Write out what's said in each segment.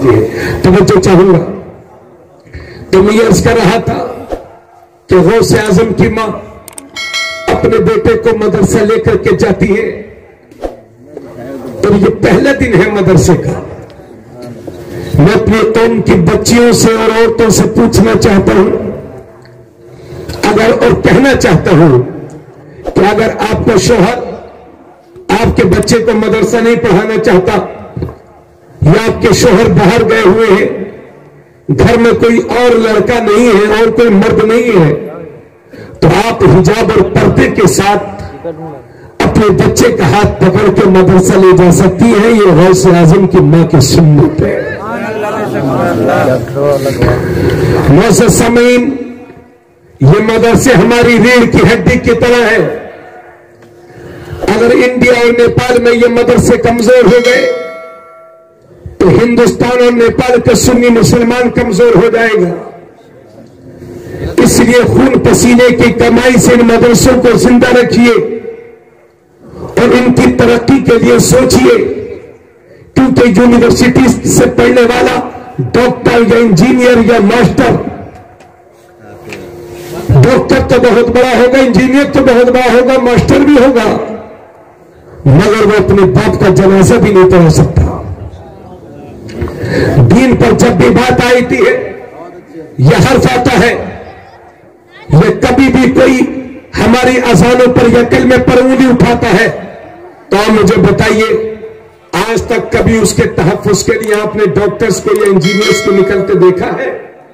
لیجئے، توجہ چاہوں گا۔ تو میں یہ عرض کر رہا تھا کہ غوث اعظم کی ماں اپنے بیٹے کو مدرسہ لے کر کے جاتی ہے، اور یہ پہلا دن ہے مدرسے کا۔ میں اپنی قوم کی بچیوں سے اور عورتوں سے پوچھنا چاہتا ہوں، اور کہنا چاہتا ہوں کہ اگر آپ کا شوہر آپ کے بچے کو مدرسہ نہیں پڑھانا چاہتا، یا آپ کے شوہر باہر گئے ہوئے ہیں، گھر میں کوئی اور لڑکا نہیں ہے اور کوئی مرد نہیں ہے، تو آپ حجاب اور پردے کے ساتھ اپنے بچے کا ہاتھ پکڑ کے مدرسہ لے جا سکتی ہیں۔ یہ غوث اعظم کی ماں کی سنت ہے۔ معزز سامعین، یہ مدرسے ہماری ریڑھ کی ہڈی کی طرح ہے۔ اگر انڈیا اور نیپال میں یہ مدرسے کمزور ہو گئے تو ہندوستان اور نیپال کا سنی مسلمان کمزور ہو جائے گا۔ اس لیے خون پسینے کی کمائی سے ان مدرسوں کو زندہ رکھیے اور ان کی ترقی کے لیے سوچیے، کیونکہ یونیورسٹی سے پڑھنے والا ڈاکٹر یا انجینئر یا ماسٹر، ڈاکٹر تو بہت بڑا ہوگا، انجینئر تو بہت بڑا ہوگا، ماسٹر بھی ہوگا، مگر وہ اپنے باپ کا جنازہ بھی نہیں پڑھا سکتا۔ دین پر جب بھی بات آتی ہے، یہ حرف آتا ہے، یہ کبھی بھی کوئی ہماری اذانوں پر یا کلمے پر انگلی اٹھاتا ہے تو آپ مجھے بتائیے، آج تک کبھی اس کے تحفظ کے لیے آپ نے ڈاکٹرز کو یا انجینئرز کو نکلتے دیکھا ہے؟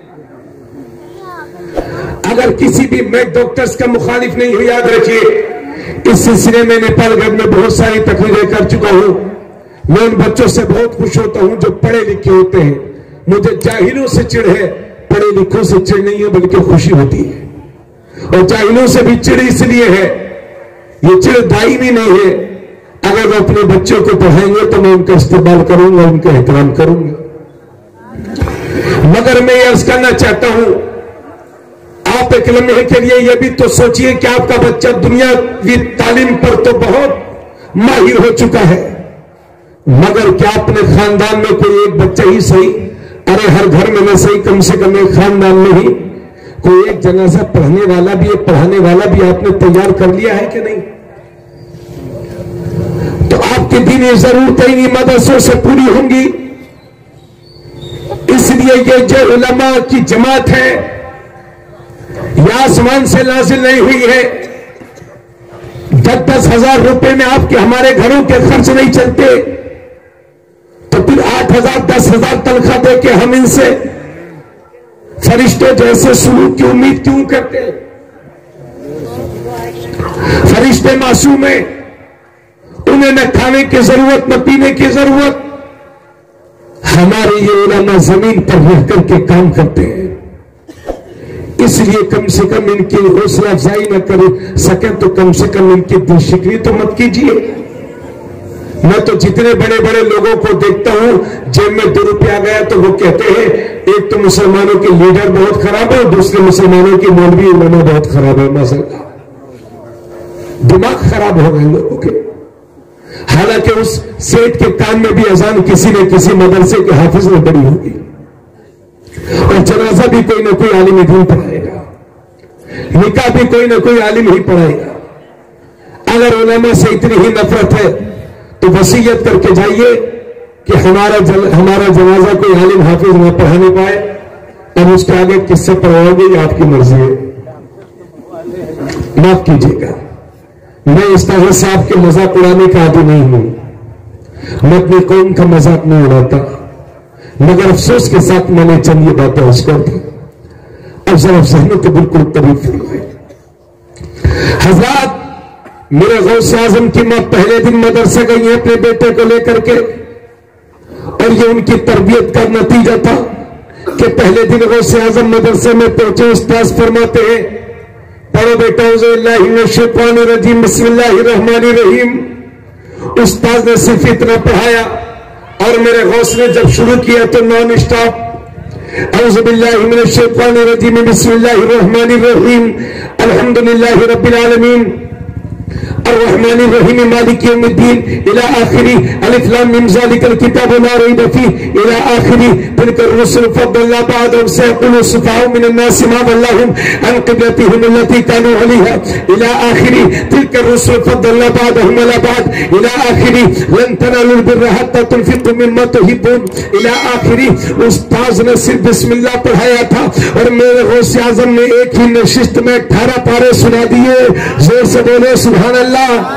اگر کسی بھی میں ڈاکٹرز کا مخالف نہیں ہوں، یاد رکھیے اس سلسلے میں نیپال گڑھ میں بہت ساری تقریریں کر چکا ہوں۔ میں ان بچوں سے بہت خوش ہوتا ہوں جو پڑھے لکھے ہوتے ہیں۔ مجھے جاہلوں سے چڑ ہے، پڑھے لکھوں سے چڑ نہیں ہے، بلکہ خوشی ہوتی ہے۔ اور جاہلوں سے بھی چڑ اس لیے ہے، یہ چڑ دائمی نہیں ہے، اگر وہ اپنے بچوں کو پڑھائیں گے تو میں ان کا استقبال کروں گا، ان کا احترام کروں گا۔ مگر میں یہ عرض کرنا چاہتا ہوں، آپ ایک لمحے کے لیے یہ بھی تو سوچئے کہ آپ کا بچہ دنیاوی تعلیم پر تو بہت ماہر ہو چکا ہے، مگر کیا اپنے خاندان میں کوئی ایک بچہ ہی صحیح، ارے ہر گھر میں نہ صحیح، کم سے کم ایک خاندان میں ہی کوئی ایک جنازہ پڑھنے والا بھی، ایک پڑھانے والا بھی آپ نے تیار کر لیا ہے کہ نہیں؟ تو آپ کی دینی ضرورتیں انہی مدرسوں سے پوری ہوں گی۔ اس لیے یہ جو علماء کی جماعت ہے یہ آسمان سے نازل نہیں ہوئی ہے۔ 10-10 ہزار روپے میں آپ کے ہمارے گھروں کے خرچ نہیں چلتے، تو پھر 8,000 10,000 تنخواہ دے کے ہم ان سے فرشتے جیسے سلوک کی امید کیوں کرتے ہیں؟ فرشتے معصوم ہیں، انہیں نہ کھانے کی ضرورت نہ پینے کی ضرورت۔ ہمارے یہ علماء زمین پر رہ کر کے کام کرتے ہیں، اس لیے کم سے کم ان کی حوصلہ افزائی نہ کر سکے تو کم سے کم ان کی دل شکری تو مت کیجیے۔ میں تو جتنے بڑے بڑے لوگوں کو دیکھتا ہوں جیب میں 2 روپیہ گیا تو وہ کہتے ہیں ایک تو مسلمانوں کے لیڈر بہت خراب ہے اور دوسرے مسلمانوں کے مولوی علماء بہت خراب ہے۔ ماشاءاللہ، دماغ خراب ہو گئے لوگوں کے۔ حالانکہ اس سیٹ کے کان میں بھی اذان کسی نہ کسی مدرسے کے حافظ نے پڑھی ہوگی، اور جنازہ بھی کوئی نہ کوئی عالم دین پڑھائے گا، نکاح بھی کوئی نہ کوئی عالم ہی پڑھائے گا۔ اگر علماء سے اتنی ہی نفرت ہے تو وصیت کر کے جائیے کہ ہمارا جنازہ کوئی عالم حافظ نہ پڑھانے پائے، اور اس کے آگے کس سے پڑھاؤ گے یہ آپ کی مرضی ہے۔ معاف کیجیے گا، میں اس طرح سے آپ کے مذاق اڑانے کا عادی نہیں ہوں، میں اپنی قوم کا مذاق نہیں اڑاتا، مگر افسوس کے ساتھ میں نے چند یہ باتیں اس کر دی۔ اب ذرا ذہنوں کے بالکل قریب فرمائے۔ حضرات، میرے غوث اعظم کی ماں پہلے دن مدرسہ گئی ہیں اپنے بیٹے کو لے کر کے، اور یہ ان کی تربیت کا نتیجہ تھا کہ پہلے دن غوث اعظم مدرسے میں پہنچے، استاذ فرماتے ہیں پڑھو بیٹا اعوذ باللہ من الشیطان الرجیم بسم اللہ الرحمن الرحیم۔ استاذ نے صرف اتنا پڑھایا، اور میرے غوث نے جب شروع کیا تو نان اسٹاپ اعوذ باللہ من الشیطان الرجیم بسم اللہ الرحمن الرحیم الحمدللہ رب العالمین الرحمن الرحیم مالک یوم الدین الى آخری الف لام میم ذالک الکتاب لا ریب فیہ الى آخری تلک الرسل فضلنا بعضهم سيقول السفهاء من الناس ما ولاهم عن قبلتهم التي كانوا عليها الى آخری تلک الرسل فضلنا بعضهم على بعض الى آخری لن تنالوا البر حتى تنفقوا مما تحبون الى آخری. استاذ نے صرف بسم اللہ پڑھایا تھا اور میرے غوث اعظم نے ایک ہی نشست میں 18 پارے سنا دیے. زور سے بولے سبحان اللہ.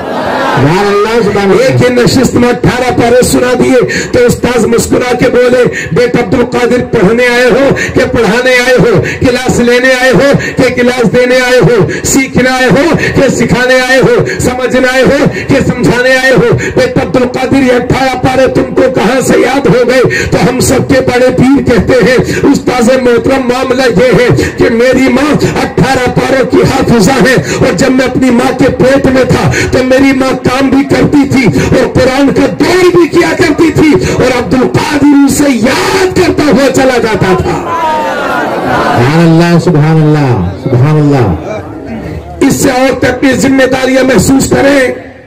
ایک ہی نشست میں 18 پارے سنا دیے. تو استاذ مسکرا کے بولے بیٹا عبد القادر پڑھنے آئے ہو کہ پڑھانے آئے ہو, کلاس لینے آئے ہو کہ کلاس دینے آئے ہو, سیکھنے آئے ہو کہ سکھانے آئے ہو, سمجھنے آئے ہو کہ سمجھانے آئے ہو. بیٹا عبد القادر یہ 18 پارے تم کو کہاں سے یاد ہو گئے؟ تو ہم سب کے بڑے پیر کہتے ہیں استاذ محترم معاملہ یہ ہے کہ میری ماں 18 پاروں کی حافظہ ہے, اور جب میں اپنی ماں کے پیٹ میں تھا تو میری ماں کام بھی کرتی تھی اور قرآن کا دور بھی کیا کرتی تھی, اور عبد القادر اسے یاد کرتا ہوا چلا جاتا تھا. سبحان اللہ سبحان اللہ سبحان اللہ. اس سے اور اپنی ذمہ داریاں محسوس کریں.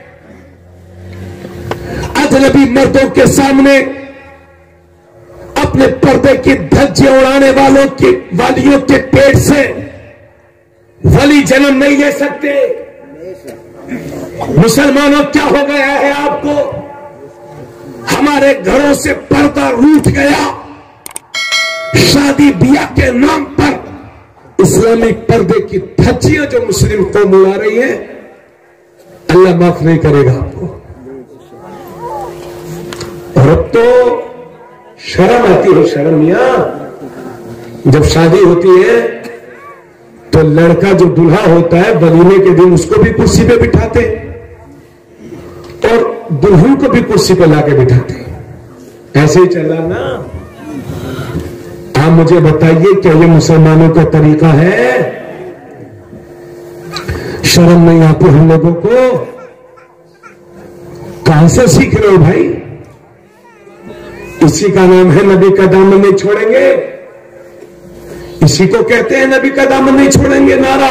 اجنبی مردوں کے سامنے اپنے پردے کی دھجیاں اڑانے والیوں کے پیٹ سے ولی جنم نہیں لے سکتے. مسلمانوں کیا ہو گیا ہے آپ کو؟ ہمارے گھروں سے پردہ روٹ گیا. شادی بیاہ کے نام پر اسلامی پردے کی دھجیاں جو مسلم قوم اڑا رہی ہے, اللہ معاف نہیں کرے گا آپ کو. اور اب تو شرم آتی ہے. شرم میاں, جب شادی ہوتی ہے تو لڑکا جو دلہا ہوتا ہے ولیمے کے دن اس کو بھی کرسی پہ بٹھاتے اور دلہن کو بھی کرسی پہ لا کے بٹھاتے. ایسے ہی چلا نا. آپ مجھے بتائیے کیا یہ مسلمانوں کا طریقہ ہے؟ شرم نہیں آتی ہم لوگوں کو؟ کہاں سے سیکھ رہے ہو بھائی؟ اسی کا نام ہے نبی کا دامن نہیں چھوڑیں گے. اسی کو کہتے ہیں نبی کا دامن نہیں چھوڑیں گے نعرہ.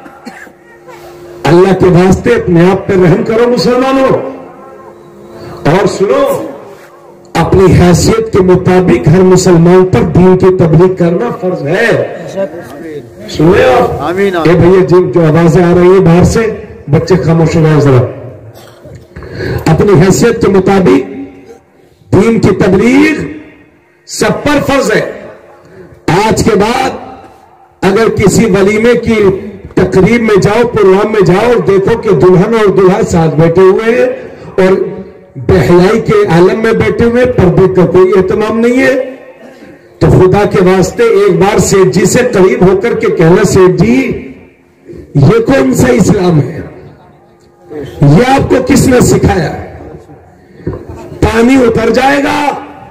اللہ کے واسطے اپنے آپ پہ رحم کرو مسلمانوں. اور سنو, اپنی حیثیت کے مطابق ہر مسلمان پر دین کی تبلیغ کرنا فرض ہے. سنیں آپ اے بھئی جو آوازیں آ رہی ہیں باہر سے, بچے خاموش ہو جائیں ذرا. اپنی حیثیت کے مطابق دین کی تبلیغ سب پر فرض ہے. آج کے بعد اگر کسی ولیمے کی تقریب میں جاؤ, پروگرام میں جاؤ اور دیکھو کہ دلہن اور دلہا ساتھ بیٹھے ہوئے ہیں اور بے حیائی کے عالم میں بیٹھے ہوئے, پردے کا کوئی اہتمام نہیں ہے, تو خدا کے واسطے ایک بار سیٹھ جی سے قریب ہو کر کے کہنا سیٹھ جی یہ کون سا اسلام ہے؟ یہ آپ کو کس نے سکھایا؟ پانی اتر جائے گا,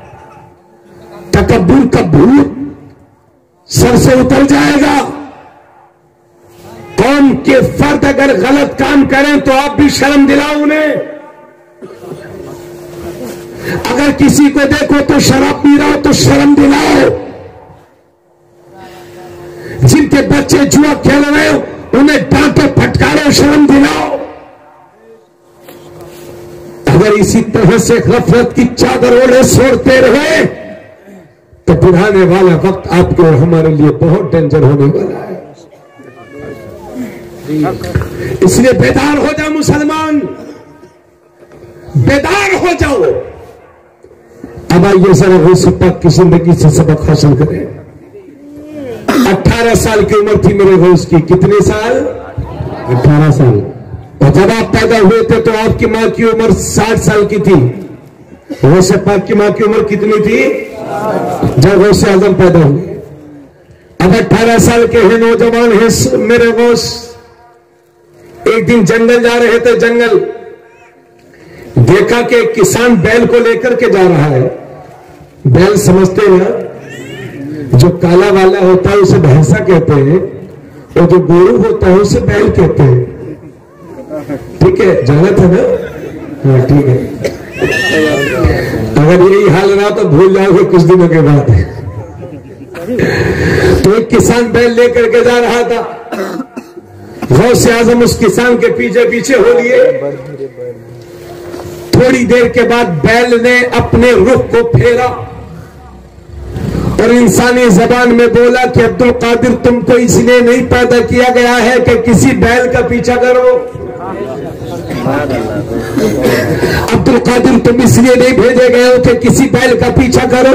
تکبر کا بھوت سر سے اتر جائے گا. قوم کے فرد اگر غلط کام کریں تو آپ بھی شرم دلاؤ انہیں. اگر کسی کو دیکھو تو شراب پی رہا ہو تو شرم دلاؤ. جن کے بچے جوا کھیل رہے ہو انہیں ڈانٹو پھٹکارو, شرم دلاؤ. اگر اسی طرح سے غفلت کی چادر اوڑھے سوڑتے رہے تو پھر آنے والا وقت آپ کو اور ہمارے لیے بہت ڈینجر ہونے والا ہے. اس لیے بیدار ہو جاؤ مسلمان, بیدار ہو جاؤ. اب آئیے ذرا غوث پاک کی زندگی سے سبق حاصل کریں. 18 سال کی عمر تھی میرے غوث کی. کتنے سال؟ 18 سال. اور جب آپ پیدا ہوئے تھے تو آپ کی ماں کی عمر 60 سال کی تھی. غوث پاک کی ماں کی عمر کتنی تھی جب غوث اعظم پیدا ہوئے؟ اب 18 سال کے ہیں, نوجوان ہیں میرے غوث. ایک دن جنگل جا رہے تھے. جنگل دیکھا کہ ایک کسان بیل کو لے کر کے جا رہا ہے. بیل سمجھتے ہیں جو کالا والا ہوتا ہے اسے بھینسا کہتے ہیں, اور جو گورو ہوتا ہے اسے بیل کہتے ہیں. ٹھیک ہے, جانا تھا نا؟ ہاں ٹھیک ہے. اگر یہی حال رہا تو بھول جاؤ گے کچھ دنوں کے بعد. تو ایک کسان بیل لے کر کے جا رہا تھا. غوث اعظم اس کسان کے پیچھے پیچھے ہو لیے. تھوڑی دیر کے بعد بیل نے اپنے رخ کو پھیرا اور انسانی زبان میں بولا کہ عبد القادر تم کو اس لیے نہیں پیدا کیا گیا ہے کہ کسی بیل کا پیچھا کرو. عبد القادر تم اس لیے نہیں بھیجے گئے ہو کہ کسی بیل کا پیچھا کرو.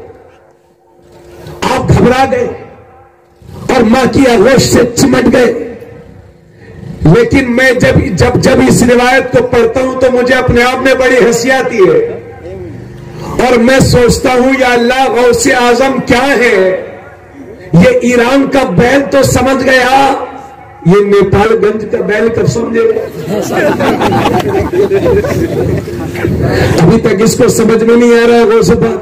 آپ گھبرا گئے اور ماں کی آغوش سے چمٹ گئے. لیکن میں جب اس روایت کو پڑھتا ہوں تو مجھے اپنے آپ میں بڑی ہنسی آتی ہے اور میں سوچتا ہوں یا اللہ غوث اعظم کیا ہے. یہ ایران کا بیل تو سمجھ گیا, یہ نیپال گنج کا بیل کب سمجھے گا؟ ابھی تک اس کو سمجھ میں نہیں آ رہا ہے غوث پاک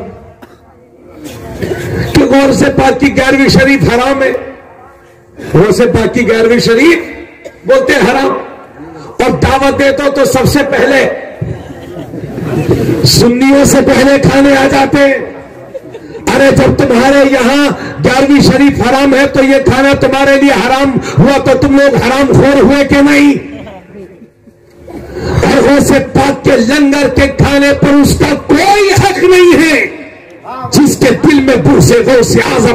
کہ غوث پاک کی 11ویں شریف حرام ہے. غوث پاک کی 11ویں شریف بولتے حرام, اور دعوت دیتا تو سب سے پہلے سنیوں سے پہلے کھانے آ جاتے. ارے جب تمہارے یہاں 11ویں شریف حرام ہے تو یہ کھانا تمہارے لیے حرام ہوا تو تم لوگ حرام خور ہوئے کہ نہیں؟ اور غوث پاک کے لنگر کے کھانے پر اس کا کوئی حق نہیں ہے جس کے دل میں بغض غوث اعظم.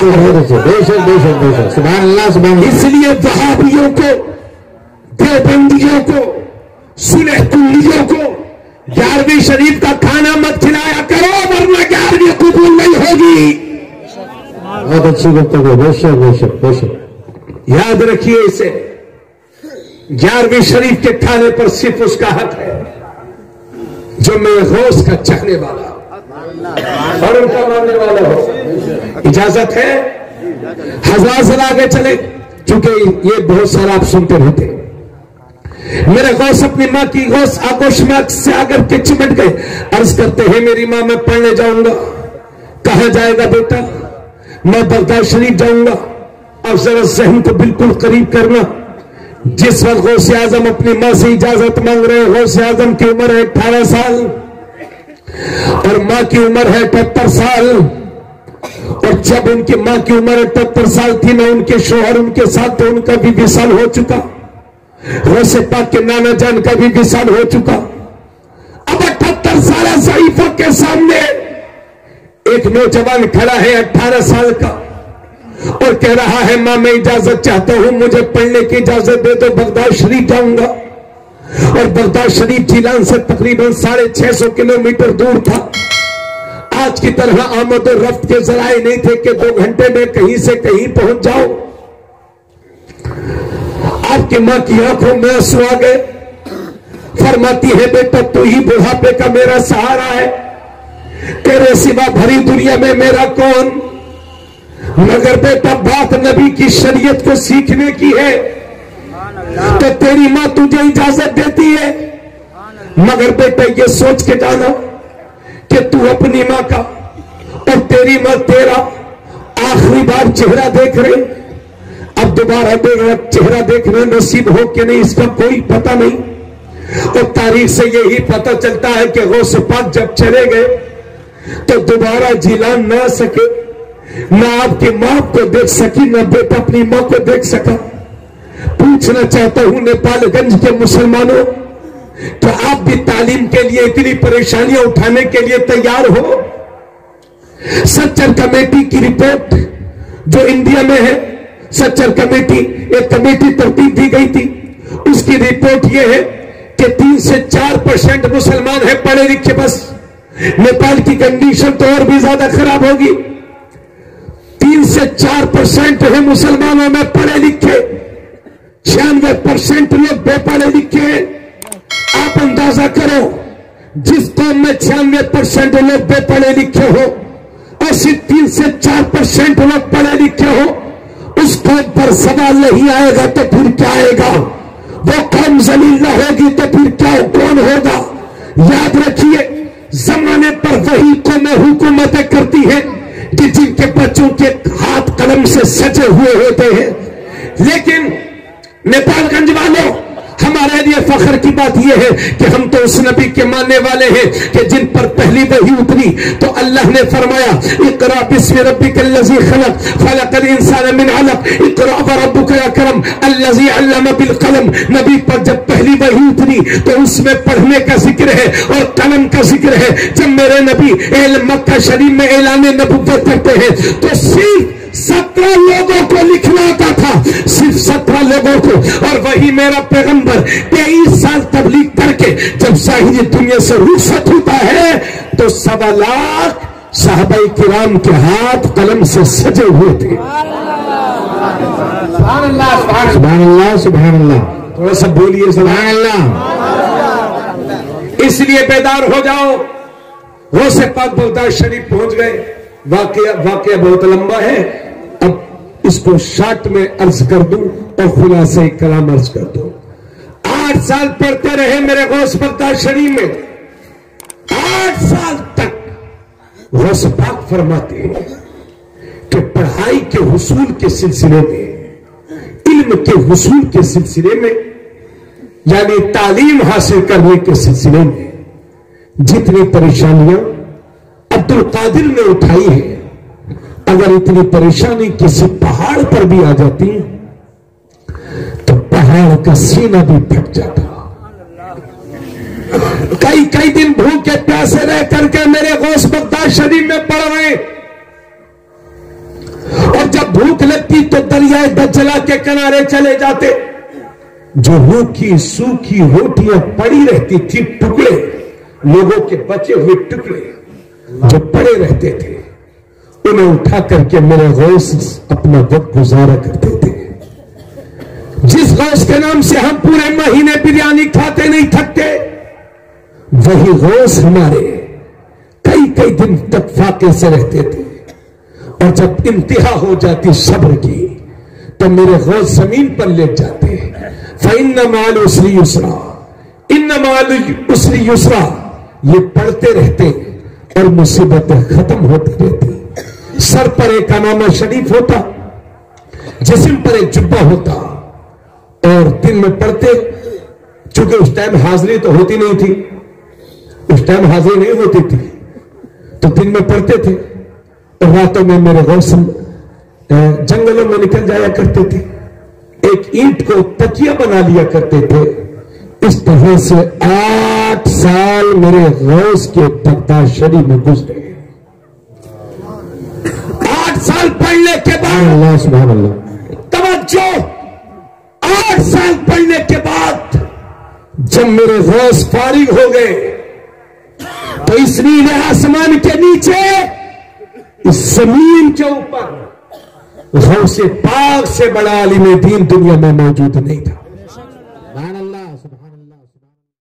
سبحان اللہ سبحان اللہ. اس لیے وہابیوں کو, دیوبندیوں کو, سلح کلیوں کو 11ویں شریف کا کھانا مت کھلایا کرو ورنہ 11ویں قبول نہیں ہوگی. بہت اچھی گفتگو, بے شک بے شک بے شک. یاد رکھیے اسے, 11ویں شریف کے کھانے پر صرف اس کا حق ہے جو میرے غوث کا چکھنے والا اور ان کا ماننے والا ہو. اجازت ہے حضرات ذرا آگے چلے چونکہ یہ بہت سارا آپ سنتے رہتے. میرے غوث اپنی ماں کی غوث آگوش میں سے آگر کے چمٹ گئے. عرض کرتے ہیں میری ماں میں پڑھنے جاؤں گا. کہاں جائے گا بیٹا؟ میں بغداد شریف جاؤں گا. اب ذرا ذہن کو بالکل قریب کرنا. جس وقت غوث اعظم اپنی ماں سے اجازت مانگ رہے ہیں, غوث اعظم کی عمر ہے 18 سال اور ماں کی عمر ہے 78 سال. اور جب ان کی ماں کی عمر 78 سال تھی نہ ان کے شوہر ان کے ساتھ تو ان کا بھی وصال ہو چکا. غوث پاک کے نانا جان کا بھی وصال ہو چکا. اب 78 سالہ ضعیفوں کے سامنے ایک نوجوان کھڑا ہے 18 سال کا اور کہہ رہا ہے ماں میں اجازت چاہتا ہوں, مجھے پڑھنے کی اجازت دے دو, بغداد شریف جاؤں گا. اور بغداد شریف جیلان سے تقریباً 650 کلومیٹر دور تھا. آج کی طرح آمد و رفت کے ذرائع نہیں تھے کہ 2 گھنٹے میں کہیں سے کہیں پہنچ جاؤ. آپ کی ماں کی آنکھوں میں آنسو آ گئے. فرماتی ہے بیٹا تو ہی بڑھاپے کا میرا سہارا ہے, تیرے سوا بھری دنیا میں میرا کون. مگر بیٹا بات نبی کی شریعت کو سیکھنے کی ہے تو تیری ماں تجھے اجازت دیتی ہے. مگر بیٹا یہ سوچ کے جانا کہ تو اپنی ماں کا اور تیری ماں تیرا آخری بار چہرہ دیکھ رہے, اب دوبارہ چہرہ دیکھنا نصیب ہو کہ نہیں اس کا کوئی پتہ نہیں. اور تاریخ سے یہی پتہ چلتا ہے کہ غوث پاک جب چلے گئے تو دوبارہ جیلان نہ آ سکے, نہ آپ کی ماں کو دیکھ سکی نہ بیٹا اپنی ماں کو دیکھ سکا. پوچھنا چاہتا ہوں نیپال گنج کے مسلمانوں, تو آپ بھی تعلیم کے لیے اتنی پریشانیاں اٹھانے کے لیے تیار ہو؟ سچر کمیٹی کی رپورٹ جو انڈیا میں ہے, سچر کمیٹی ایک کمیٹی ترتیب دی گئی تھی, اس کی رپورٹ یہ ہے کہ 3 سے 4% مسلمان ہیں پڑھے لکھے. بس نیپال کی کنڈیشن تو اور بھی زیادہ خراب ہوگی. 3 سے 4% ہیں مسلمانوں میں پڑھے لکھے, 96% لوگ بے پڑھے لکھے ہیں. آپ اندازہ کرو جس قوم میں 96% لوگ بے پڑھے لکھے ہو اور صرف 3 سے 4% لوگ پڑھے لکھے ہو, اس قوم پر سوال نہیں آئے گا تو پھر کیا آئے گا؟ وہ قوم ذلیل نہ ہوگی تو پھر کیا کون ہوگا؟ یاد رکھیے زمانے پر وہی قومیں حکومتیں کرتی ہیں کہ جن کے بچوں کے ہاتھ قلم سے سجے ہوئے ہوتے ہیں. لیکن نیپال گنج والوں ہمارے لیے فخر کی بات یہ ہے کہ ہم تو اس نبی کے ماننے والے ہیں کہ جن پر پہلی وحی اتری تو اللہ نے فرمایا اقرا بسم ربک الذی خلق خلق الانسان من علق اقرا وربک الاکرم الذی علم بالقلم. نبی پر جب پہلی وحی اتری تو اس میں پڑھنے کا ذکر ہے اور قلم کا ذکر ہے. جب میرے نبی مکہ شریف میں اعلان نبوت کرتے ہیں تو صرف 17 لوگوں کو لکھنا آتا تھا, صرف 17 لوگوں کو. اور وہی میرا پیغمبر 23 سال تبلیغ کر کے جب ظاہری دنیا سے رخصت ہوتا ہے تو 1.25 لاکھ صحابہ کرام کے ہاتھ قلم سے سجے ہوئے تھے. سبحان اللہ سبحان اللہ. تھوڑا سا بولیے سبحان اللہ. اس لیے بیدار ہو جاؤ. غوث پاک بغداد شریف پہنچ گئے. واقعہ بہت لمبا ہے, اب اس کو شارٹ میں عرض کر دوں اور خلاصہ کلام عرض کر دوں. 8 سال پڑھتے رہے میرے غوث بغداد شریف میں. 8 سال تک غوث پاک فرماتے ہیں کہ پڑھائی کے حصول کے سلسلے میں, علم کے حصول کے سلسلے میں, یعنی تعلیم حاصل کرنے کے سلسلے میں جتنی پریشانیاں عبد القادر نے اٹھائی ہے, اگر اتنی پریشانی کسی پہاڑ پر بھی آ جاتی تو پہاڑ کا سینہ بھی پھٹ جاتا. کئی دن بھوکے پیاسے رہ کر کے میرے غوث بغداد شریف میں پڑھ رہے, اور جب بھوک لگتی تو دریائے دجلہ کے کنارے چلے جاتے. جو روکھی سوکھی روٹیاں پڑی رہتی تھی, ٹکڑے لوگوں کے بچے ہوئے ٹکڑے جو پڑے رہتے تھے, انہیں اٹھا کر کے میرے غوث اپنا وقت گزارا کرتے تھے. جس غوث کے نام سے ہم پورے مہینے بریانی کھاتے نہیں تھکتے, وہی غوث ہمارے کئی دن تک فاقے سے رہتے تھے. اور جب انتہا ہو جاتی صبر کی تو میرے غوث زمین پر لیٹ جاتے. فَإِنَّ مَعَ الْعُسْرِ يُسْرًا إِنَّ مَعَ الْعُسْرِ يُسْرًا. یہ پڑھتے رہتے اور مصیبتیں ختم ہوتی رہتی. سر پر ایک امامہ شریف ہوتا, جسم پر ایک جبہ ہوتا, اور دن میں پڑھتے. چونکہ اس ٹائم حاضری تو ہوتی نہیں تھی, اس ٹائم حاضری نہیں ہوتی تھی, تو دن میں پڑھتے تھے اور راتوں میں میرے غوث جنگلوں میں نکل جایا کرتے تھے. ایک اینٹ کو تکیہ بنا لیا کرتے تھے. اس طرح سے 8 سال میرے غوث کے بغداد شریف میں گزرے. 8 سال پڑھنے کے بعد اللہ سبحان اللہ. توجہ, 8 سال پڑھنے کے بعد جب میرے غوث فارغ ہو گئے تو اس نیلے آسمان کے نیچے, اس زمین کے اوپر غوث پاک سے بڑا عالم دین دنیا میں موجود نہیں تھا.